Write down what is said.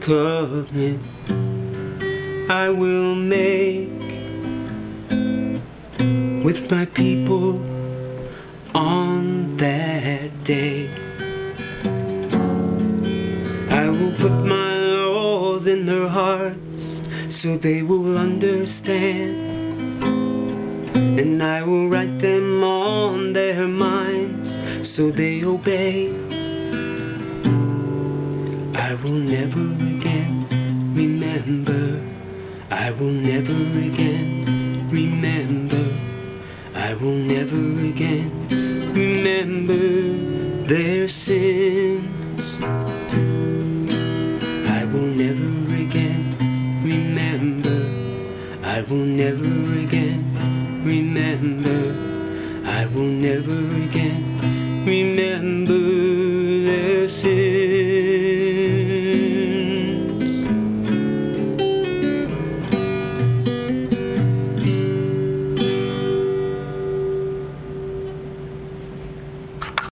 covenant I will make with my people on that day. I will put my laws in their hearts so they will understand, and I will write them on their minds so they obey. I will never again remember, I will never again remember, I will never again remember their sins. I will never again remember, I will never again remember, I will never again remember